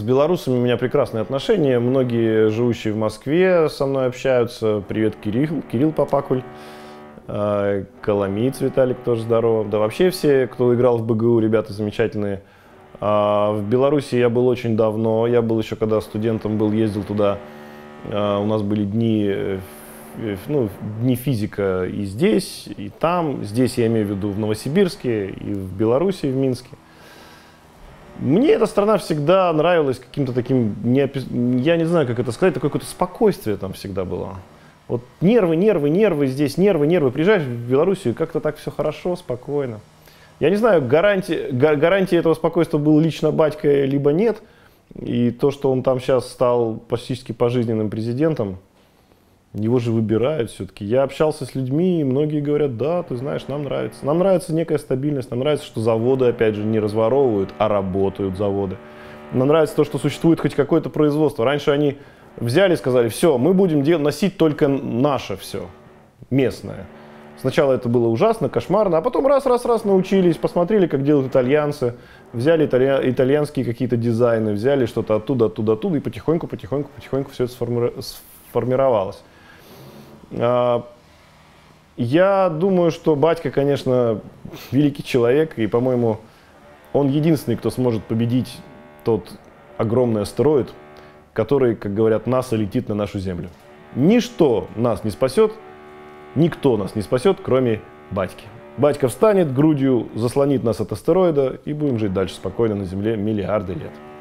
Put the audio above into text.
С белорусами у меня прекрасные отношения. Многие, живущие в Москве, со мной общаются. Привет, Кирилл Попакуль. Коломиец Виталик тоже здорово. Да вообще все, кто играл в БГУ, ребята замечательные. В Беларуси я был очень давно. Я был еще, когда студентом был, ездил туда. У нас были дни физика и здесь, и там. Здесь я имею в виду в Новосибирске, и в Беларуси, и в Минске. Мне эта страна всегда нравилась каким-то таким, я не знаю, как это сказать, такое какое-то спокойствие там всегда было. Вот нервы здесь, нервы. Приезжаешь в Белоруссию, как-то так все хорошо, спокойно. Я не знаю, гарантии этого спокойствия был лично батька, либо нет. И то, что он там сейчас стал практически пожизненным президентом, его же выбирают все-таки. Я общался с людьми, и многие говорят, да, ты знаешь, нам нравится. Нам нравится некая стабильность, нам нравится, что заводы, опять же, не разворовывают, а работают заводы. Нам нравится то, что существует хоть какое-то производство. Раньше они взяли и сказали, все, мы будем носить только наше все, местное. Сначала это было ужасно, кошмарно, а потом раз научились, посмотрели, как делают итальянцы, взяли итальянские какие-то дизайны, взяли что-то оттуда, и потихоньку все это сформировалось. Я думаю, что батька, конечно, великий человек, и, по-моему, он единственный, кто сможет победить тот огромный астероид, который, как говорят, НАСА летит на нашу Землю. Ничто нас не спасет, никто нас не спасет, кроме батьки. Батька встанет, грудью заслонит нас от астероида, и будем жить дальше спокойно на Земле миллиарды лет.